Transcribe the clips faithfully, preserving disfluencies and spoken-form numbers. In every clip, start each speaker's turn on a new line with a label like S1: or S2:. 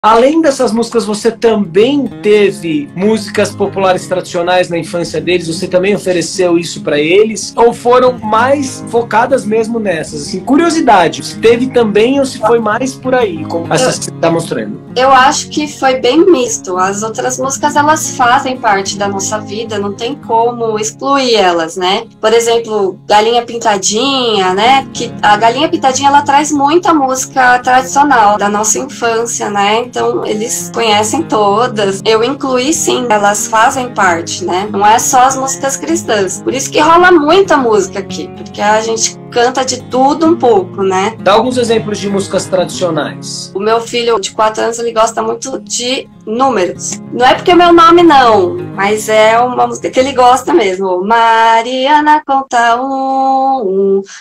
S1: Além dessas músicas, você também teve músicas populares tradicionais na infância deles? Você também ofereceu isso para eles? Ou foram mais focadas mesmo nessas? Assim, curiosidade, se teve também ou se foi mais por aí, como essas que você está mostrando?
S2: Eu acho que foi bem misto. As outras músicas, elas fazem parte da nossa vida, não tem como excluir elas, né? Por exemplo, Galinha Pintadinha, né? Que a Galinha Pintadinha, ela traz muita música tradicional da nossa infância, né? Então, eles conhecem todas. Eu incluí, sim, elas fazem parte, né? Não é só as músicas cristãs. Por isso que rola muita música aqui, porque a gente canta de tudo um pouco, né?
S1: Dá alguns exemplos de músicas tradicionais.
S2: O meu filho de quatro anos, ele gosta muito de números. Não é porque é meu nome, não, mas é uma música que ele gosta mesmo. Mariana conta um, um.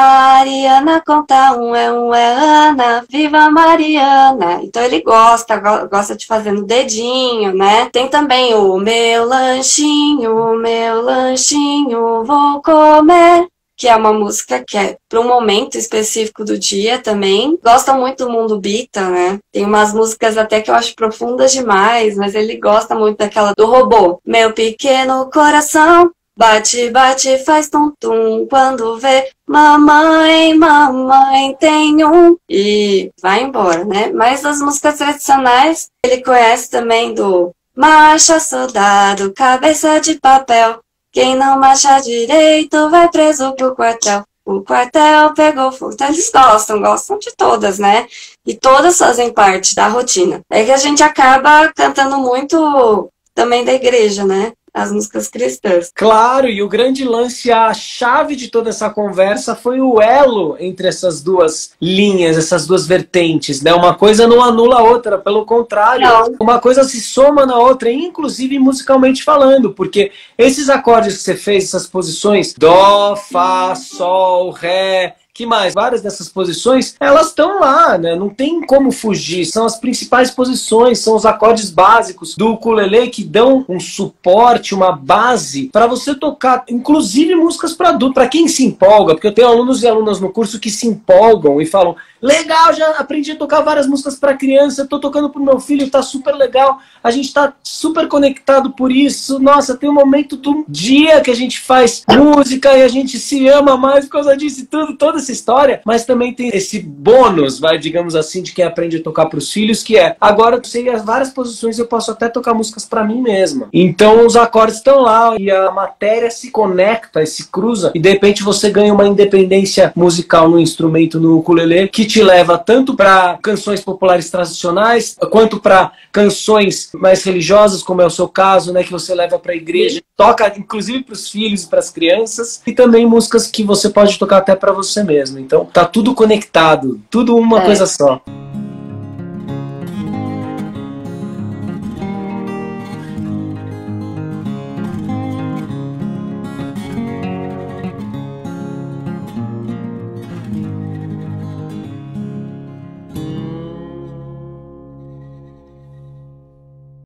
S2: Mariana conta um, é um, é Ana, viva Mariana. Então ele gosta, gosta de fazer no dedinho, né? Tem também o meu lanchinho, meu lanchinho, vou comer, que é uma música que é para um momento específico do dia também. Gosta muito do Mundo Bita, né? Tem umas músicas até que eu acho profundas demais, mas ele gosta muito daquela do robô. Meu pequeno coração bate, bate, faz tum-tum quando vê mamãe, mamãe tem um, e vai embora, né? Mas as músicas tradicionais, ele conhece também do Marcha, soldado, cabeça de papel, quem não marcha direito vai preso pro quartel. O quartel pegou fogo. Então eles gostam, gostam de todas, né? E todas fazem parte da rotina. É que a gente acaba cantando muito também da igreja, né? As músicas cristãs.
S1: Claro, e o grande lance, a chave de toda essa conversa foi o elo entre essas duas linhas, essas duas vertentes, né? Uma coisa não anula a outra, pelo contrário, não. Uma coisa se soma na outra, inclusive musicalmente falando, porque esses acordes que você fez, essas posições, dó, fá, sol, ré, que mais? Várias dessas posições, elas estão lá, né? Não tem como fugir. São as principais posições, são os acordes básicos do ukulele que dão um suporte, uma base para você tocar, inclusive músicas para adulto, para quem se empolga, porque eu tenho alunos e alunas no curso que se empolgam e falam: legal, já aprendi a tocar várias músicas para criança, estou tocando pro meu filho, tá super legal, a gente tá super conectado por isso, nossa, tem um momento do dia que a gente faz música e a gente se ama mais por causa disso e tudo, toda essa história, mas também tem esse bônus, vai, digamos assim, de quem aprende a tocar pros filhos, que é, agora eu sei as várias posições, eu posso até tocar músicas para mim mesma. Então os acordes estão lá e a matéria se conecta e se cruza e de repente você ganha uma independência musical no instrumento, no ukulele, que te leva tanto para canções populares tradicionais, quanto para canções mais religiosas, como é o seu caso, né, que você leva para a igreja, toca inclusive para os filhos e para as crianças, e também músicas que você pode tocar até para você mesmo. Então tá tudo conectado, tudo uma é. coisa só.